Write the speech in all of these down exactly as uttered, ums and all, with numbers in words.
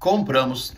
Compramos.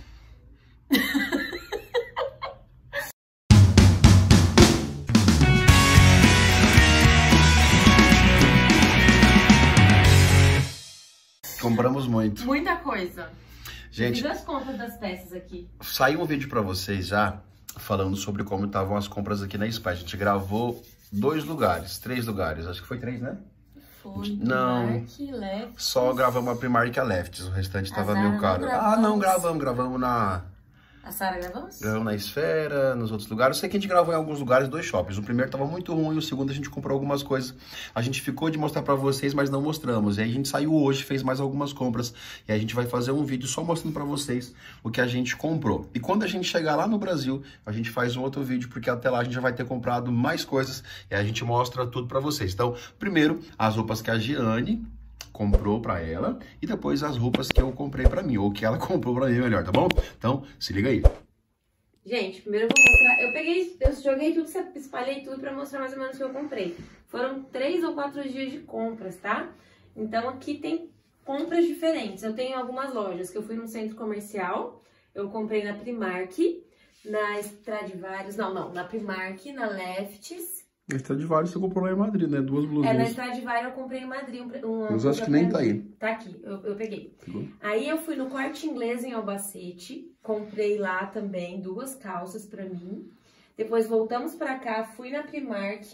Compramos muito. Muita coisa. Gente, fiz as compras das peças aqui. Saiu um vídeo pra vocês já, falando sobre como estavam as compras aqui na Spy. A gente gravou dois lugares, três lugares. Acho que foi três, né? Foi. Não, Primark, Lefties. Só gravamos a Primark e a Lefties. O restante tava Zara meio caro. não Ah, não, gravamos. Gravamos na... A Sara gravamos? Gravamos na Esfera, nos outros lugares. Eu sei que a gente gravou em alguns lugares, dois shoppings. O primeiro tava muito ruim, o segundo a gente comprou algumas coisas. A gente ficou de mostrar pra vocês, mas não mostramos. E aí a gente saiu hoje, fez mais algumas compras. E aí a gente vai fazer um vídeo só mostrando pra vocês o que a gente comprou. E quando a gente chegar lá no Brasil, a gente faz um outro vídeo, porque até lá a gente já vai ter comprado mais coisas. E aí a gente mostra tudo pra vocês. Então, primeiro, as roupas que a Giane comprou pra ela, e depois as roupas que eu comprei pra mim, ou que ela comprou pra mim, melhor, tá bom? Então, se liga aí. Gente, primeiro eu vou mostrar, eu peguei, eu joguei tudo, espalhei tudo pra mostrar mais ou menos o que eu comprei. Foram três ou quatro dias de compras, tá? Então aqui tem compras diferentes. Eu tenho algumas lojas que eu fui num centro comercial, eu comprei na Primark, na Stradivarius, não, não, na Primark, na Lefties. Na Stradivarius você comprou lá em Madrid, né? Duas blusinhas. É, na Stradivarius eu comprei em Madrid. Um, um, Mas acho que nem tá aí. Tá aqui, eu, eu peguei. Pegou? Aí eu fui no Corte Inglês em Albacete, comprei lá também duas calças pra mim. Depois voltamos pra cá, fui na Primark.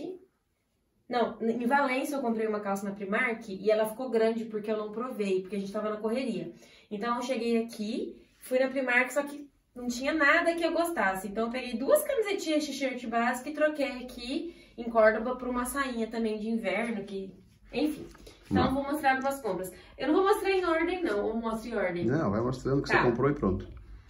Não, em Valência eu comprei uma calça na Primark e ela ficou grande porque eu não provei, porque a gente tava na correria. Então eu cheguei aqui, fui na Primark, só que não tinha nada que eu gostasse. Então eu peguei duas camisetinhas de t-shirt básica e troquei aqui em Córdoba por uma sainha também de inverno, que... Enfim. Então eu vou mostrar algumas compras. Eu não vou mostrar em ordem, não. Ou mostro em ordem. Não, vai mostrando o que Tá. você comprou e pronto.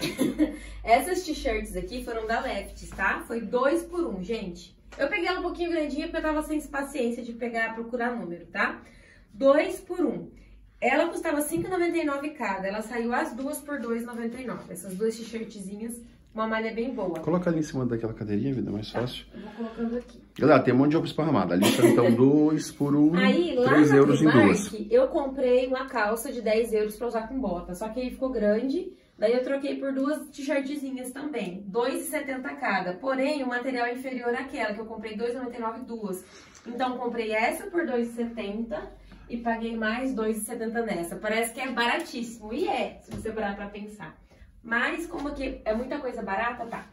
Essas t-shirts aqui foram da Lefties, tá? Foi dois por um, gente. Eu peguei ela um pouquinho grandinha porque eu tava sem paciência de pegar, procurar número, tá? Dois por um. Ela custava cinco reais e noventa e nove centavos cada. Ela saiu as duas por dois reais e noventa e nove centavos. Essas duas t-shirtzinhas, uma malha bem boa. Coloca ali em cima daquela cadeirinha, vida, mais Tá, fácil. eu vou colocando aqui. Galera, tem um monte de roupa esparramada. Ali tá então dois por um, Aí, lá três na euros em duas. Primark, eu comprei uma calça de dez euros pra usar com bota. Só que aí ficou grande. Daí eu troquei por duas t-shirtzinhas também. dois reais e setenta centavos cada. Porém, o material é inferior àquela, que eu comprei dois reais e noventa e nove centavos duas. Então, comprei essa por dois reais e setenta centavos e paguei mais dois reais e setenta centavos nessa. Parece que é baratíssimo. E é, se você parar pra pensar. Mas, como aqui é muita coisa barata, tá.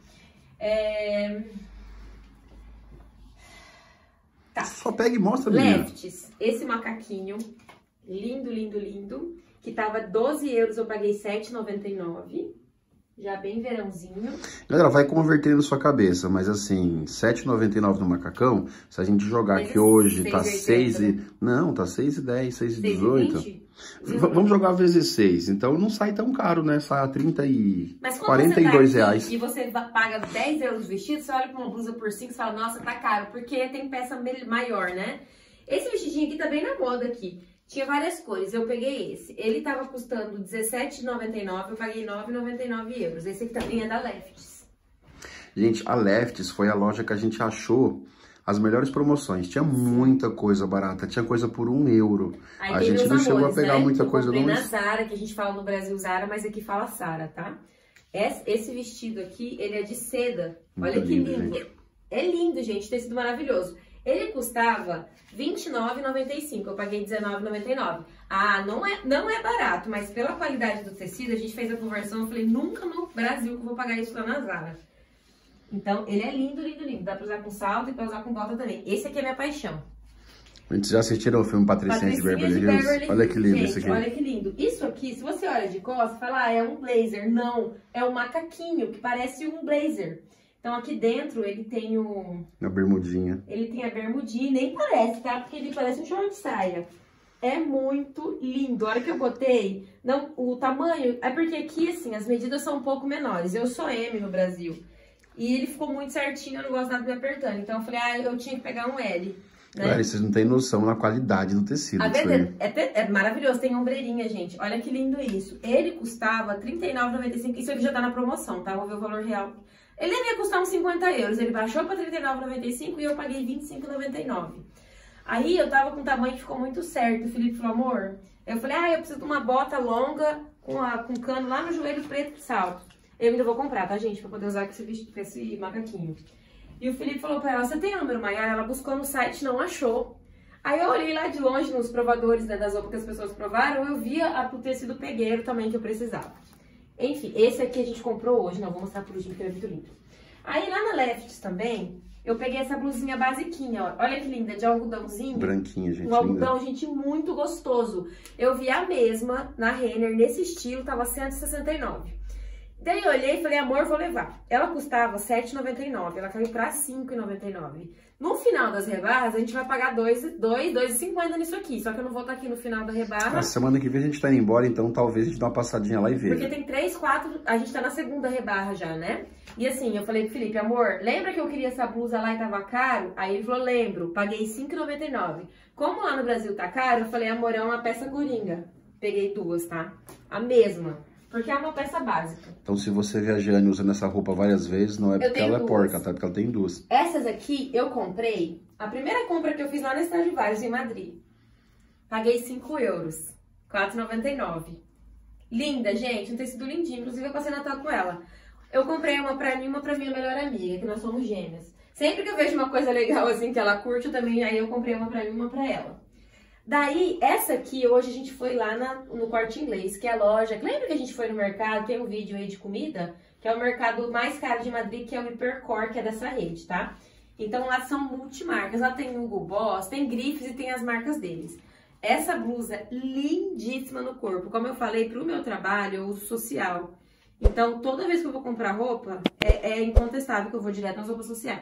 É... Tá. Só pega e mostra, menina. Lefties, esse macaquinho, lindo, lindo, lindo, que tava doze euros, eu paguei sete reais e noventa e nove centavos, já bem verãozinho. Galera, vai converter na sua cabeça, mas assim, sete reais e noventa e nove no macacão, se a gente jogar Mas aqui hoje, seis tá e oitenta, seis e... né? Não, tá seis e dez, seis e seis e dezoito. vinte? V vamos jogar vezes seis, então não sai tão caro, né? Sai trinta e... Mas quando quarenta e dois você tá aqui reais. e você paga dez euros o vestido, você olha pra uma blusa por cinco e fala, nossa, tá caro, porque tem peça maior, né? Esse vestidinho aqui tá bem na moda aqui. Tinha várias cores, eu peguei esse. Ele tava custando dezessete reais e noventa e nove centavos, eu paguei nove reais e noventa e nove euros. Esse aqui também é da Lefties. Gente, a Lefties foi a loja que a gente achou as melhores promoções. Tinha muita coisa barata, tinha coisa por um euro. Aí a tem gente meus não chegou amores, a pegar né? muita eu coisa comprei não. na Zara, que a gente fala no Brasil Zara, mas aqui fala Sara, tá? Esse, esse vestido aqui, ele é de seda. Muito Olha que lindo, lindo. gente. É lindo, gente, tecido maravilhoso. Ele custava vinte e nove reais e noventa e cinco centavos, eu paguei dezenove reais e noventa e nove centavos. Ah, não é, não é barato, mas pela qualidade do tecido, a gente fez a conversão, eu falei, nunca no Brasil que eu vou pagar isso lá na Zara. Então, ele é lindo, lindo, lindo. Dá pra usar com salto e pra usar com bota também. Esse aqui é minha paixão. Vocês já assistiram o filme Patricinha de Beverly de Hills? Beverly Olha que lindo Gente, esse aqui. Olha que lindo. Isso aqui, se você olha de costas, fala, ah, é um blazer. Não, é um macaquinho, que parece um blazer. Então, aqui dentro, ele tem o... Na bermudinha. Ele tem a bermudinha, nem parece, tá? Porque ele parece um short de saia. É muito lindo. A hora que eu botei, não, o tamanho... É porque aqui, assim, as medidas são um pouco menores. Eu sou M no Brasil. E ele ficou muito certinho, eu não gosto nada de me apertando. Então, eu falei, ah, eu tinha que pegar um L. Né? Claro, vocês não têm noção da qualidade do tecido. A Isso venda aí. é, é maravilhoso, tem ombreirinha, gente. Olha que lindo isso. Ele custava trinta e nove reais e noventa e cinco centavos. Isso aqui já tá na promoção, tá? Vou ver o valor real. Ele devia custar uns cinquenta euros. Ele baixou pra trinta e nove reais e noventa e cinco centavos e eu paguei vinte e cinco reais e noventa e nove centavos. Aí eu tava com o tamanho que ficou muito certo. O Felipe falou, amor, eu falei, ah, eu preciso de uma bota longa com, a, com cano lá no joelho preto salto. Eu ainda vou comprar, tá, gente? Pra poder usar com esse, bicho, com esse macaquinho. E o Felipe falou pra ela, você tem número maior? Ela buscou no site, não achou. Aí eu olhei lá de longe nos provadores, né, das roupas que as pessoas provaram, eu via a, o tecido pegueiro também que eu precisava. Enfim, esse aqui a gente comprou hoje, não vou mostrar por último porque ele é muito lindo. Aí lá na Lefties também, eu peguei essa blusinha basiquinha, ó. Olha que linda, de algodãozinho. Branquinha, gente. Um algodão, gente, muito gostoso. Eu vi a mesma na Renner, nesse estilo, tava cento e sessenta e nove. Daí eu olhei e falei, amor, vou levar. Ela custava sete reais e noventa e nove, ela caiu pra cinco reais e noventa e nove. No final das rebarras, a gente vai pagar dois reais, dois reais e cinquenta nisso aqui. Só que eu não vou estar aqui no final da rebarra. Na semana que vem a gente tá indo embora, então talvez a gente dê uma passadinha lá e veja. Porque tem três, quatro, a gente tá na segunda rebarra já, né? E assim, eu falei pro Felipe, amor, lembra que eu queria essa blusa lá e tava caro? Aí ele falou, lembro, paguei cinco reais e noventa e nove. Como lá no Brasil tá caro, eu falei, amor, é uma peça coringa. Peguei duas, tá? A mesma. Porque é uma peça básica. Então, se você viajando usando essa roupa várias vezes, não é porque ela é porca, tá? Porque ela tem duas. Essas aqui eu comprei, a primeira compra que eu fiz lá na Stradivarius, em Madrid. Paguei cinco euros, quatro reais e noventa e nove. Linda, gente, um tecido lindinho. Inclusive, eu passei Natal com ela. Eu comprei uma pra mim e uma pra minha melhor amiga, que nós somos gêmeas. Sempre que eu vejo uma coisa legal assim, que ela curte, eu também, aí eu comprei uma pra mim e uma pra ela. Daí, essa aqui, hoje a gente foi lá na, no Corte Inglês, que é a loja... Lembra que a gente foi no mercado, tem um vídeo aí de comida? Que é o mercado mais caro de Madrid, que é o Hipercor, que é dessa rede, tá? Então, lá são multimarcas. Lá tem Hugo Boss, tem grifes e tem as marcas deles. Essa blusa lindíssima no corpo. Como eu falei, pro meu trabalho, eu uso social. Então, toda vez que eu vou comprar roupa, é, é incontestável que eu vou direto nas roupas sociais.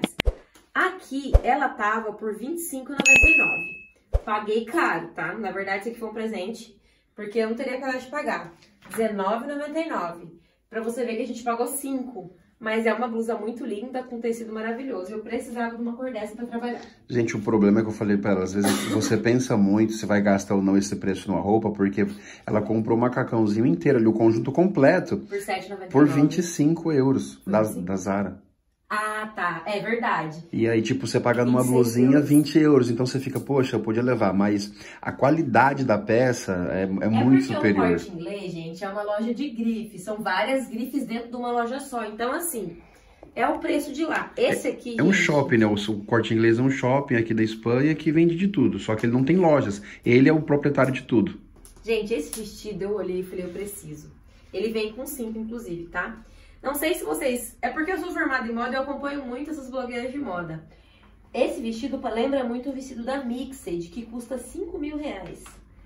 Aqui, ela tava por vinte e cinco reais e noventa e nove. Paguei caro, tá? Na verdade, isso aqui foi um presente, porque eu não teria coragem de pagar. dezenove reais e noventa e nove. Pra você ver que a gente pagou cinco. Mas é uma blusa muito linda, com tecido maravilhoso. Eu precisava de uma cor dessa pra trabalhar. Gente, o problema é que eu falei pra ela, às vezes você pensa muito se vai gastar ou não esse preço numa roupa, porque ela comprou um macacãozinho inteiro ali, o conjunto completo. Por sete reais e noventa e nove. Por vinte e cinco euros, da, da Zara. Ah, tá. É verdade. E aí, tipo, você paga numa blusinha vinte euros. Então você fica, poxa, eu podia levar. Mas a qualidade da peça é, é, é muito superior. É porque o Corte Inglês, gente, é uma loja de grifes. São várias grifes dentro de uma loja só. Então, assim, é o preço de lá. Esse aqui, É, é um shopping, né? O Corte Inglês é um shopping aqui da Espanha que vende de tudo. Só que ele não tem lojas. Ele é o proprietário de tudo. Gente, esse vestido eu olhei e falei, eu preciso. Ele vem com cinto, inclusive, tá? Não sei se vocês... É porque eu sou formada em moda e eu acompanho muito essas blogueiras de moda. Esse vestido lembra muito o vestido da Mixed, que custa cinco mil reais.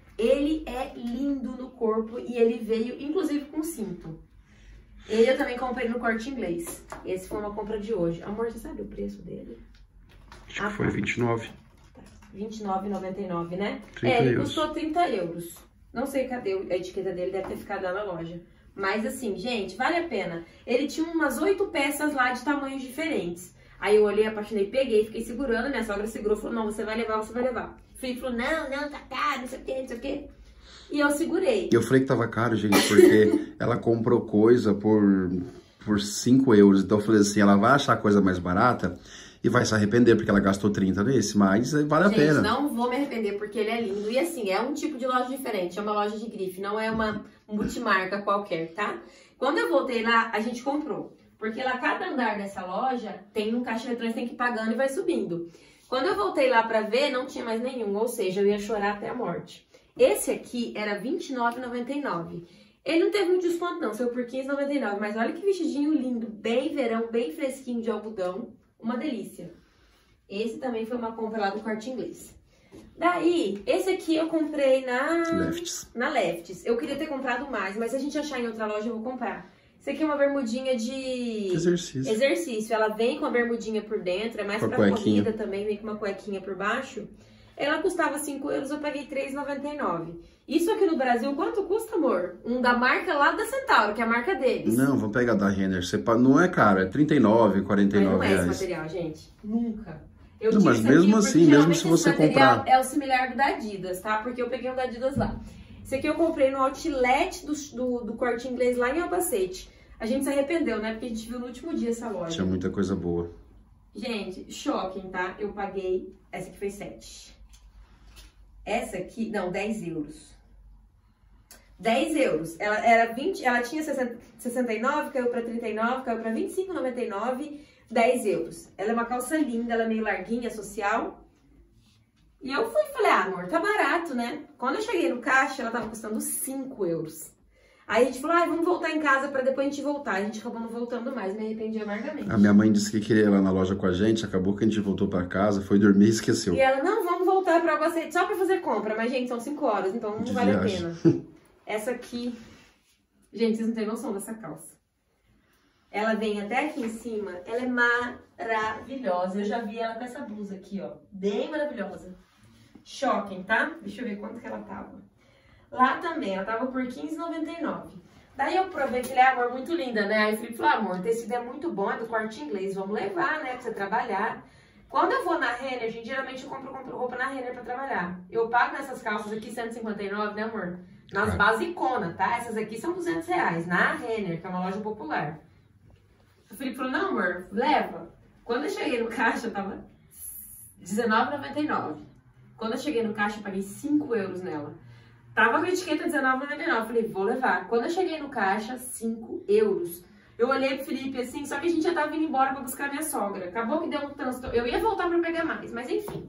Ele é lindo no corpo e ele veio, inclusive, com cinto. Ele eu também comprei no Corte Inglês. Esse foi uma compra de hoje. Amor, você sabe o preço dele? Acho ah, que foi vinte e nove. Tá. vinte e nove reais e noventa e nove, né? trinta é, ele euros. custou trinta euros. Não sei cadê a etiqueta dele, deve ter ficado lá na loja. Mas assim, gente, vale a pena. Ele tinha umas oito peças lá de tamanhos diferentes. Aí eu olhei, apaixonei, peguei, fiquei segurando. Minha sogra segurou, falou, não, você vai levar, você vai levar. O Felipe falou, não, não, tá caro, não sei o que, não sei o que. E eu segurei. Eu falei que tava caro, gente, porque ela comprou coisa por, por cinco euros. Então eu falei assim, ela vai achar coisa mais barata e vai se arrepender, porque ela gastou trinta nesse, mas vale a Gente, pena. Não vou me arrepender, porque ele é lindo. E assim, é um tipo de loja diferente, é uma loja de grife, não é uma multimarca qualquer, tá? Quando eu voltei lá, a gente comprou. Porque lá, cada andar dessa loja, tem um caixa eletrônico, tem que ir pagando e vai subindo. Quando eu voltei lá pra ver, não tinha mais nenhum, ou seja, eu ia chorar até a morte. Esse aqui era vinte e nove reais e noventa e nove. Ele não teve muito desconto não, saiu por quinze reais e noventa e nove, mas olha que vestidinho lindo, bem verão, bem fresquinho de algodão. Uma delícia. Esse também foi uma compra lá do Corte Inglês. Daí, esse aqui eu comprei na Lefties. Na Lefties. Eu queria ter comprado mais, mas se a gente achar em outra loja eu vou comprar. Esse aqui é uma bermudinha de exercício. exercício. Ela vem com a bermudinha por dentro, é mais pra corrida também, vem com uma cuequinha por baixo. Ela custava cinco euros, eu paguei três reais e noventa e nove. Isso aqui no Brasil, quanto custa, amor? Um da marca lá da Centauro, que é a marca deles. Não, vamos pegar da Renner. Você não é caro, é trinta e nove, quarenta e nove reais. Mas não é esse material, gente. Nunca. Eu não, mas mesmo assim, mesmo se você comprar... É o similar do da Adidas, tá? Porque eu peguei o da Adidas lá. Esse aqui eu comprei no outlet do, do, do Corte Inglês lá em Albacete. A gente se arrependeu, né? Porque a gente viu no último dia essa loja. Tinha muita coisa boa. Gente, choquem, tá? Eu paguei... Essa aqui foi sete. Essa aqui... Não, dez euros. dez euros. Ela era vinte, ela tinha sessenta e nove, caiu pra trinta e nove, caiu pra vinte e cinco e noventa e nove, dez euros. Ela é uma calça linda, ela é meio larguinha, social. E eu fui e falei, ah, amor, tá barato, né? Quando eu cheguei no caixa, ela tava custando cinco euros. Aí a gente falou, ah, vamos voltar em casa pra depois a gente voltar. A gente acabou não voltando mais, me arrependi amargamente. A minha mãe disse que queria ir lá na loja com a gente, acabou que a gente voltou pra casa, foi dormir e esqueceu. E ela, não, vamos voltar pra Albacete só pra fazer compra. Mas, gente, são cinco horas, então não De vale viagem. a pena. Essa aqui, gente, vocês não têm noção dessa calça. Ela vem até aqui em cima, ela é maravilhosa. Eu já vi ela com essa blusa aqui, ó, bem maravilhosa. Shocking, tá? Deixa eu ver quanto que ela tava. Lá também, ela tava por quinze reais e noventa e nove. Daí eu provei que ele é, amor, muito linda, né? Aí o Felipe falou, amor, o tecido é muito bom, é do Corte Inglês, vamos levar, né, pra você trabalhar. Quando eu vou na Renner, gente, geralmente eu compro, compro roupa na Renner pra trabalhar. Eu pago nessas calças aqui cento e cinquenta e nove, né, amor? Nas basiconas, tá? Essas aqui são duzentos reais, na Renner, que é uma loja popular. O Felipe falou, não, amor, leva. Quando eu cheguei no caixa, tava dezenove reais e noventa e nove. Quando eu cheguei no caixa, eu paguei cinco euros nela. Tava com a etiqueta dezenove reais e noventa e nove, falei, vou levar. Quando eu cheguei no caixa, cinco euros. Eu olhei pro Felipe assim, só que a gente já tava indo embora pra buscar minha sogra. Acabou que deu um transtorno. Eu ia voltar pra pegar mais, mas enfim.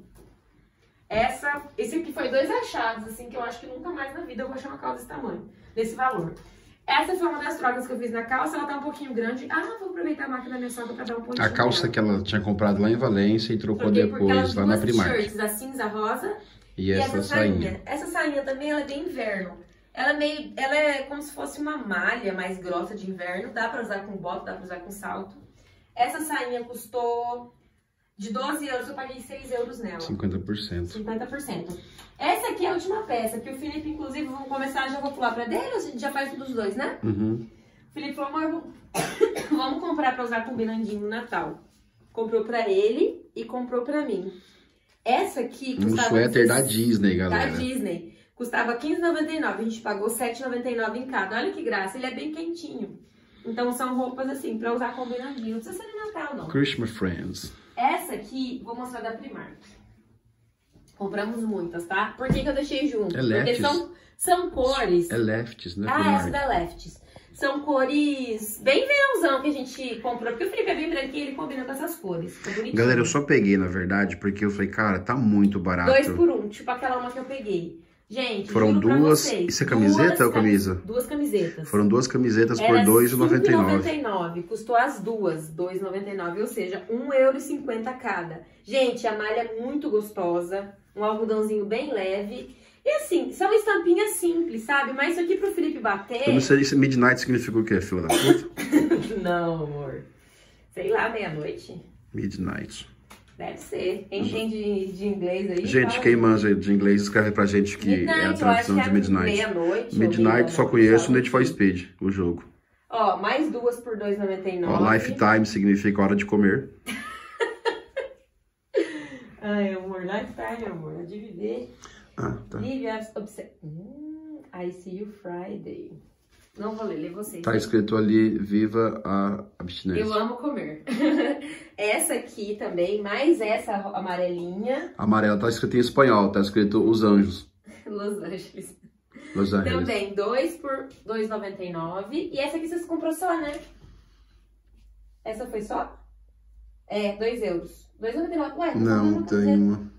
Essa, esse aqui foi dois achados, assim, que eu acho que nunca mais na vida eu vou achar uma calça desse tamanho, desse valor. Essa foi uma das trocas que eu fiz na calça, ela tá um pouquinho grande. Ah, vou aproveitar a máquina da minha sogra pra dar um pontinho. A calça nela. que ela tinha comprado lá em Valência e trocou Troquei depois lá na Primark. T-shirts, a cinza rosa E, e essa, essa sainha. sainha. Essa sainha também, ela é bem inverno. Ela é meio, ela é como se fosse uma malha mais grossa de inverno. Dá pra usar com bota, dá pra usar com salto. Essa sainha custou de doze euros, eu paguei seis euros nela. cinquenta por cento. cinquenta por cento. Essa aqui é a última peça, que o Felipe, inclusive, vamos começar, já vou pular pra dele, a gente já faz dos dois, né? Uhum. O Felipe falou, amor, vamos comprar pra usar combinandinho no Natal. Comprou pra ele e comprou pra mim. Essa aqui Um custava... suéter da Disney, Da galera. Disney. Custava quinze reais e noventa e nove, a gente pagou sete reais e noventa e nove em cada. Olha que graça, ele é bem quentinho. Então são roupas assim, pra usar combinandinho. Não precisa ser no Natal, não. Christmas Friends. Essa aqui, vou mostrar da Primark. Compramos muitas, tá? Por que que eu deixei junto? É Porque Lefties. são, são cores... É Lefties, né? Ah, Primark. essa da Lefties. São cores bem verãozão que a gente comprou. Porque o Felipe é bem branquinho, ele combina com essas cores. Fica bonitinho. Galera, eu só peguei, na verdade, porque eu falei, cara, tá muito barato. Dois por um, tipo aquela uma que eu peguei. Gente, Foram juro pra duas... vocês, Isso é camiseta duas ou camisa? Duas camisetas. Foram duas camisetas por Era dois reais e noventa e cinco nove. reais e noventa e nove. Custou as duas, dois reais e noventa e nove. Ou seja, um euro e cinquenta cada. Gente, a malha é muito gostosa. Um algodãozinho bem leve. E assim, são estampinhas simples, sabe? Mas isso aqui pro Felipe bater... Eu não sei se Midnight significa o quê, filha da puta? Não, amor. Sei lá, meia-noite. Midnight. Deve ser. Quem entende de inglês aí... Gente, fala quem aí. manja de inglês, escreve pra gente que Midnight, é a eu acho tradução que de é Midnight. meia-noite. ou Midnight, meia-noite, só conheço sabe? Need for Speed, o jogo. Ó, mais duas por dois reais e noventa e nove. Ó, Lifetime significa hora de comer. Ai, amor, lifetime, amor. É de viver. Ah, tá. Live as obse... Hum, I see you Friday. Não vou ler, lê vocês. Tá escrito ali, viva a abstinência. Eu amo comer. Essa aqui também, mais essa amarelinha. Amarela tá escrito em espanhol, tá escrito Os Anjos. Los Angeles. Los Angeles. Também, dois por dois reais e noventa e nove. E essa aqui vocês comprou só, né? Essa foi só? É, dois euros. dois reais e noventa e nove. Ué, Não, comprando tem camiseta. uma.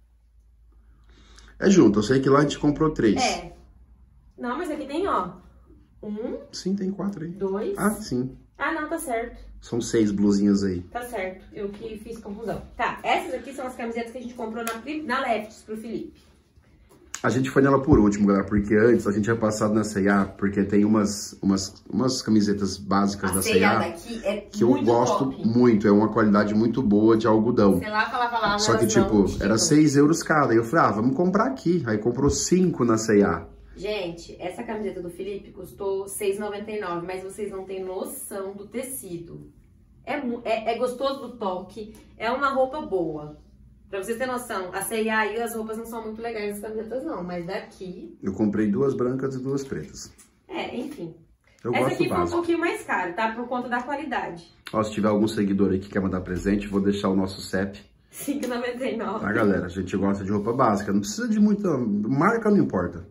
É junto, eu sei que lá a gente comprou três. É. Não, mas aqui tem, ó. Um, Sim, tem quatro aí. dois. Ah, sim. Ah, não, tá certo. São seis blusinhas aí. Tá certo. Eu que fiz confusão. Tá, essas aqui são as camisetas que a gente comprou na, na Lefties pro Felipe. A gente foi nela por último, galera, porque antes a gente tinha passado na C e A, porque tem umas, umas, umas camisetas básicas A da C C e e A A daqui é que eu muito gosto top. muito, é uma qualidade muito boa de algodão. Sei lá, falava lá, Só que, elas não tipo, tinham. era seis euros cada. E eu falei, ah, vamos comprar aqui. Aí comprou cinco na C e A. Gente, essa camiseta do Felipe custou seis reais e noventa e nove, mas vocês não têm noção do tecido. É, mu- é, é gostoso do toque, é uma roupa boa. Pra vocês terem noção, a C e A aí as roupas não são muito legais as camisetas não, mas daqui... Eu comprei duas brancas e duas pretas. É, enfim. Eu Essa gosto aqui foi um básico. pouquinho mais cara, tá? Por conta da qualidade. Ó, se tiver algum seguidor aí que quer mandar presente, vou deixar o nosso C E P. cinco reais e noventa e nove. Tá, galera? A gente gosta de roupa básica. Não precisa de muita... Marca não importa. Ó,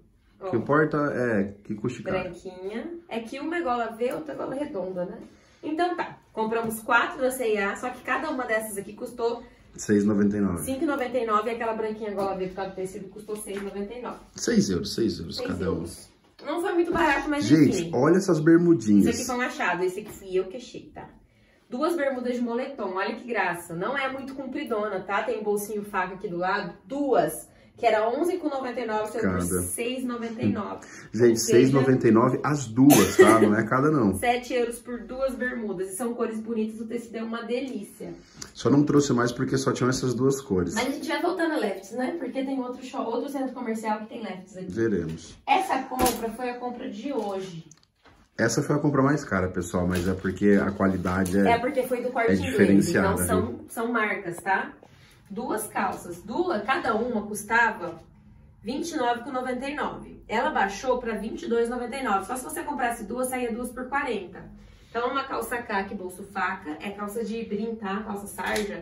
O que importa é que custe caro. Branquinha. É que uma é gola V, outra é gola redonda, né? Então tá, compramos quatro da C e A, só que cada uma dessas aqui custou seis reais e noventa e nove centavos. cinco reais e noventa e nove centavos e aquela branquinha gola V por causa do tecido custou seis reais e noventa e nove centavos. seis euros, seis euros cada euros. um. Não foi muito barato, mas gente, enfim. olha essas bermudinhas. Esse aqui foi um achado, esse aqui fui eu que achei, tá? Duas bermudas de moletom, olha que graça. Não é muito compridona, tá? Tem um bolsinho faca aqui do lado. Duas, que era onze reais e noventa e nove centavos, saiu por seis reais e noventa e nove centavos. Gente, seis reais e noventa e nove centavos as duas, tá? Não é cada não. sete euros por duas bermudas. E são cores bonitas, o tecido é uma delícia. Só não trouxe mais porque só tinham essas duas cores. Mas a gente vai voltando a Lefties, né? Porque tem outro, show, outro centro comercial que tem Lefties aqui. Veremos. Essa compra foi a compra de hoje. Essa foi a compra mais cara, pessoal, mas é porque a qualidade é É porque foi do Corte é Inglês, diferenciada, então são, são marcas, tá? Duas calças, duas, cada uma custava vinte e nove reais e noventa e nove centavos. Ela baixou para vinte e dois reais e noventa e nove centavos. Só se você comprasse duas, saía duas por quarenta reais. Então, uma calça caque, bolso faca, é calça de brim, tá? Calça sarja,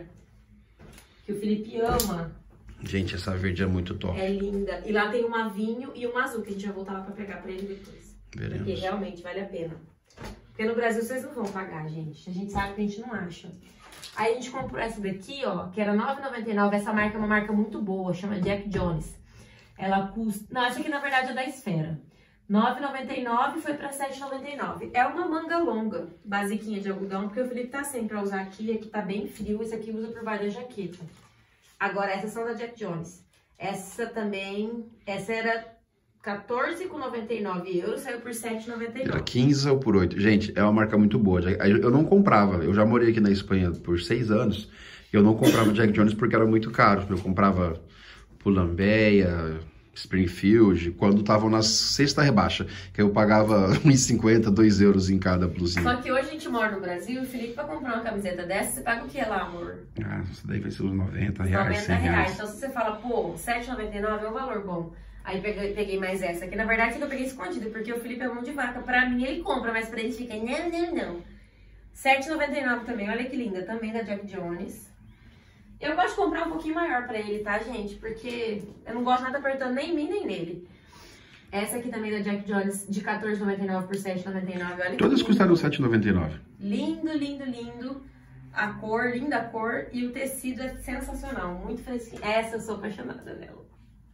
que o Felipe ama. Gente, essa verde é muito top. É linda. E lá tem uma vinho e uma azul, que a gente vai voltar lá pra pegar pra ele depois. Veremos. Porque realmente vale a pena. Porque no Brasil vocês não vão pagar, gente. A gente sabe que a gente não acha. Aí a gente comprou essa daqui, ó, que era nove reais e noventa e nove centavos. Essa marca é uma marca muito boa, chama Jack Jones. Ela custa... Não, essa aqui na verdade é da Esfera. nove reais e noventa e nove centavos foi pra sete reais e noventa e nove centavos. É uma manga longa, basiquinha de algodão, porque o Felipe tá sem pra usar aqui. Aqui tá bem frio, esse aqui usa por baixo da jaqueta. Agora, essas são da Jack Jones. Essa também... Essa era... quatorze reais e noventa e nove euros, saiu por sete reais e noventa e nove Era quinze ou por oito. Gente, é uma marca muito boa. Eu não comprava. Eu já morei aqui na Espanha por seis anos. Eu não comprava Jack Jones porque era muito caro. Eu comprava Pull&Bear, Springfield, quando estavam na sexta rebaixa. Que eu pagava um real e cinquenta centavos, dois euros em cada blusinha. Só que hoje a gente mora no Brasil e o Felipe, pra comprar uma camiseta dessa, você paga o que lá, amor? Ah, isso daí vai ser uns noventa reais, noventa cem reais. Então se você fala, pô, sete reais e noventa e nove é um valor bom. Aí peguei, peguei mais essa aqui. Na verdade, essa que eu peguei escondida, porque o Felipe é mão de vaca. Pra mim, ele compra, mas pra ele fica, não, não, não. sete reais e noventa e nove também, olha que linda. Também da Jack Jones. Eu gosto de comprar um pouquinho maior pra ele, tá, gente? Porque eu não gosto nada apertando nem em mim, nem nele. Essa aqui também da Jack Jones, de quatorze reais e noventa e nove por sete reais e noventa e nove. Olha Todas que custaram sete reais e noventa e nove. Lindo, lindo, lindo. A cor, linda a cor. E o tecido é sensacional, muito fresquinho. Essa eu sou apaixonada dela.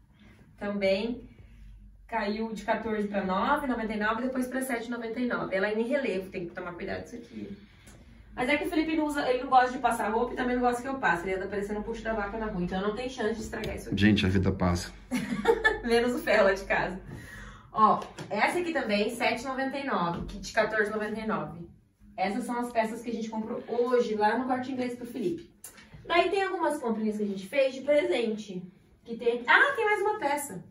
Também caiu de quatorze para nove reais e noventa e nove centavos, depois para sete reais e noventa e nove centavos. Ela é em relevo, tem que tomar cuidado com isso aqui. Mas é que o Felipe não, usa, ele não gosta de passar roupa e também não gosta que eu passe. Ele anda parecendo um puxo da vaca na rua, então não tem chance de estragar isso aqui. Gente, a vida passa. Menos o ferro lá de casa. Ó, essa aqui também, sete reais e noventa e nove centavos, de quatorze reais e noventa e nove centavos. Essas são as peças que a gente comprou hoje lá no Corte Inglês pro Felipe. Daí tem algumas comprinhas que a gente fez de presente. Que tem... Ah, tem mais uma peça.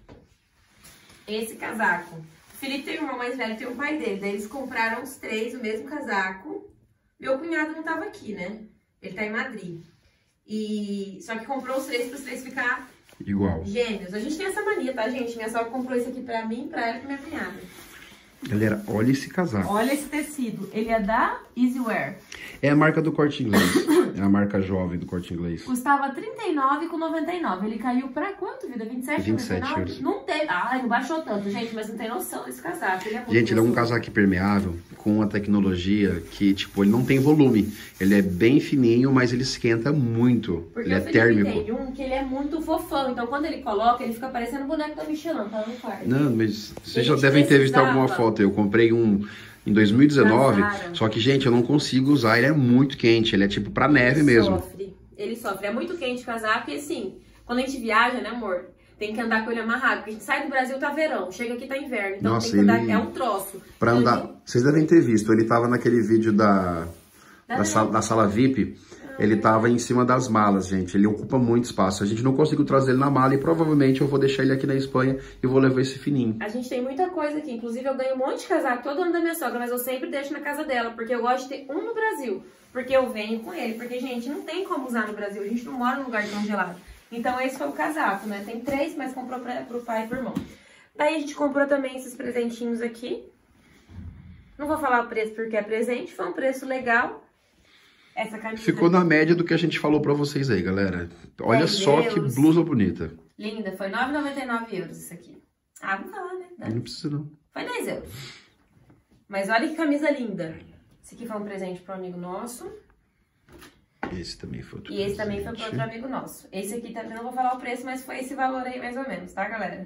Esse casaco. O Felipe tem um irmão mais velho, tem um pai dele. Daí eles compraram os três o mesmo casaco. Meu cunhado não tava aqui, né? Ele tá em Madrid. E... Só que comprou os três para os três ficar... Igual. Gêmeos. A gente tem essa mania, tá, gente? Minha sogra comprou esse aqui pra mim, pra ela e pra minha cunhada. Galera, olha esse casaco. Olha esse tecido. Ele é da Easywear. É a marca do Corte Inglês. É a marca jovem do Corte Inglês. Custava trinta e nove reais e noventa e nove centavos. Ele caiu pra quanto, vida? vinte e sete reais e noventa e nove centavos? Não tem. Ah, não baixou tanto, gente. Mas não tem noção desse casaco. Ele é muito Gente, ele é um gostoso. casaco impermeável com uma tecnologia que, tipo, ele não tem volume. Ele é bem fininho, mas ele esquenta muito. Porque ele é o Felipe térmico. tem um que ele é muito fofão. Então, quando ele coloca, ele fica parecendo um boneco da Michelin, tá no quarto. Não, mas vocês Ele já devem ter visto precisava. alguma foto. Eu comprei um em dois mil e dezenove, Da Zara. só que, gente, eu não consigo usar. Ele é muito quente. Ele é tipo pra neve mesmo. Sofre. Ele sofre. É muito quente o casaco e assim, quando a gente viaja, né, amor? Tem que andar com ele amarrado. Porque a gente sai do Brasil, tá verão. Chega aqui, tá inverno. Então Nossa, tem que andar. ele- É um troço. Pra Então, andar. a gente- Vocês devem ter visto. Ele tava naquele vídeo da, Tá da, sala, da sala V I P. Ele tava em cima das malas, gente. Ele ocupa muito espaço. A gente não conseguiu trazer ele na mala e provavelmente eu vou deixar ele aqui na Espanha e vou levar esse fininho. A gente tem muita coisa aqui. Inclusive, eu ganho um monte de casaco todo ano da minha sogra, mas eu sempre deixo na casa dela, porque eu gosto de ter um no Brasil. Porque eu venho com ele. Porque, gente, não tem como usar no Brasil. A gente não mora num lugar tão gelado. Então, esse foi o casaco, né? Tem três, mas comprou pra, pro pai e pro irmão. Daí, a gente comprou também esses presentinhos aqui. Não vou falar o preço porque é presente. Foi um preço legal. Essa camisa... Ficou na média do que a gente falou pra vocês aí, galera. Olha dez só que euros. blusa bonita. Linda, foi nove reais e noventa e nove euros isso aqui. Ah, vamos falar, né? Dá. Não precisa não. Foi dez euros. Mas olha que camisa linda. Esse aqui foi um presente para um amigo nosso. Esse também foi outro E esse presente. também foi para outro amigo nosso. Esse aqui também não vou falar o preço, mas foi esse valor aí mais ou menos, tá, galera?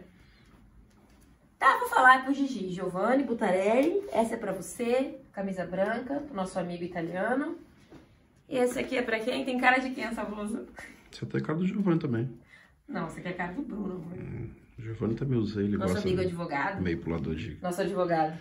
Tá, vou falar pro Gigi. Giovanni Butarelli. Essa é pra você. Camisa branca, pro nosso amigo italiano. E esse aqui é pra quem? Tem cara de quem essa blusa? Você tem cara do Giovanni também. Não, essa aqui é a cara do Bruno, amor. Hum, o Giovanni também usa, ele Nosso gosta amigo de advogado. meio pulador de... Nosso advogado.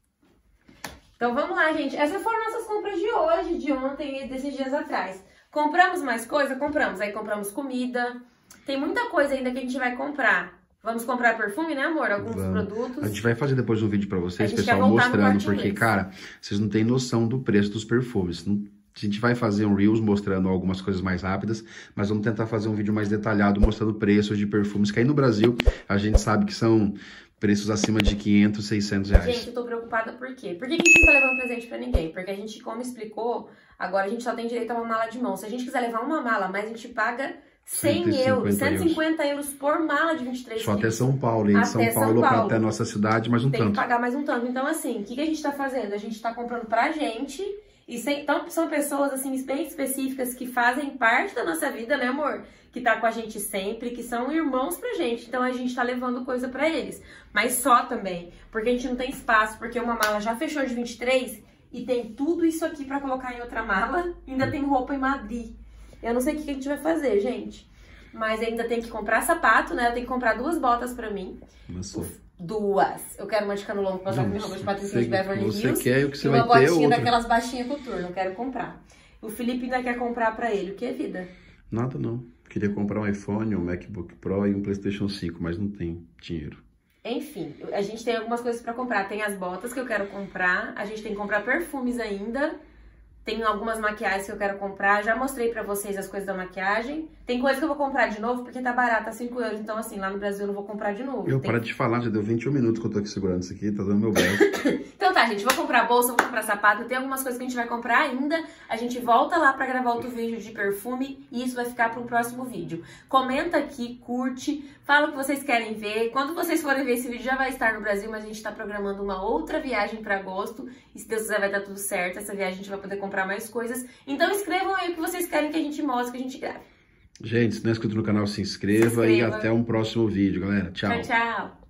Então vamos lá, gente. Essas foram nossas compras de hoje, de ontem e desses dias atrás. Compramos mais coisa? Compramos. Aí compramos comida. Tem muita coisa ainda que a gente vai comprar. Vamos comprar perfume, né, amor? Alguns Vamos. produtos. A gente vai fazer depois um vídeo pra vocês, A gente pessoal, quer voltar no mostrando, Corte porque, Inglês. cara, vocês não têm noção do preço dos perfumes. Não- A gente vai fazer um Reels mostrando algumas coisas mais rápidas, mas vamos tentar fazer um vídeo mais detalhado mostrando preços de perfumes, que aí no Brasil a gente sabe que são preços acima de quinhentos, seiscentos reais. Gente, eu tô preocupada por quê? Por que que a gente não tá levando presente pra ninguém? Porque a gente, como explicou, agora a gente só tem direito a uma mala de mão. Se a gente quiser levar uma mala, mais a gente paga cem euros, cento e cinquenta euros por mala de vinte e três Só até quilos. São Paulo, e de Até São São Paulo, para Paulo. até a nossa cidade, mais um Tem que tanto. pagar mais um tanto. Então, assim, o que, que a gente tá fazendo? A gente tá comprando pra gente. E sem, então, são pessoas, assim, bem específicas que fazem parte da nossa vida, né, amor? Que tá com a gente sempre, que são irmãos pra gente. Então, a gente tá levando coisa pra eles. Mas só também, porque a gente não tem espaço, porque uma mala já fechou de vinte e três e tem tudo isso aqui pra colocar em outra mala. Ainda tem roupa em Madrid. Eu não sei o que, que a gente vai fazer, gente. Mas ainda tem que comprar sapato, né? Eu tenho que comprar duas botas pra mim. Mas só. Duas. Eu quero uma de cano longo pra usar com minha roupa de Patrícia de Beverly Você Hills. quer, o que você E vai uma ter é botinha outra. daquelas baixinhas coturno, eu quero comprar. O Felipe ainda quer comprar pra ele. O que é vida? Nada não. Queria comprar um iPhone, um MacBook Pro e um PlayStation cinco, mas não tem dinheiro. Enfim, a gente tem algumas coisas pra comprar. Tem as botas que eu quero comprar. A gente tem que comprar perfumes ainda. Tem algumas maquiagens que eu quero comprar. Já mostrei pra vocês as coisas da maquiagem. Tem coisa que eu vou comprar de novo porque tá barata, tá cinco euros. Então, assim, lá no Brasil eu não vou comprar de novo. Eu Tem... para de falar, já deu vinte e um minutos que eu tô aqui segurando isso aqui, tá dando meu braço. Então tá, gente, vou comprar bolsa, vou comprar sapato. Tem algumas coisas que a gente vai comprar ainda. A gente volta lá pra gravar outro vídeo de perfume e isso vai ficar para um próximo vídeo. Comenta aqui, curte, fala o que vocês querem ver. Quando vocês forem ver esse vídeo já vai estar no Brasil, mas a gente tá programando uma outra viagem pra agosto. E se Deus quiser vai dar tudo certo, essa viagem a gente vai poder comprar mais coisas. Então escrevam aí o que vocês querem que a gente mostre, que a gente grave. Gente, se não é inscrito no canal, se inscreva, Se inscreva. e até um próximo vídeo, galera. Tchau. Tchau, tchau.